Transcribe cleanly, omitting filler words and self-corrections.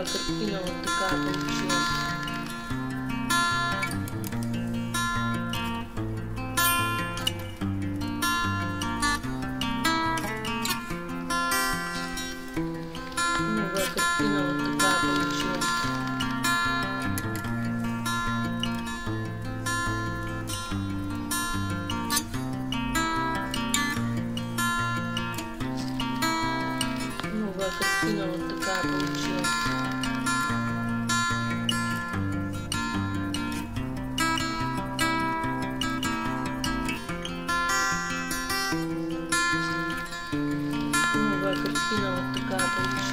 картина вот такая получилась. Новая картина вот такая получилась. Новая картина вот такая получилась. Новая картина вот такая получилась.